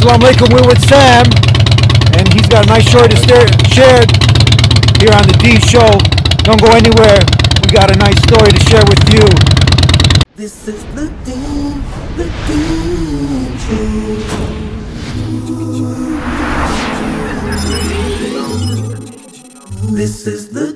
Assalamu alaikum, we're with Sam, and he's got a nice story to share here on the D Show. Don't go anywhere, we got a nice story to share with you. This is the D Show. This is the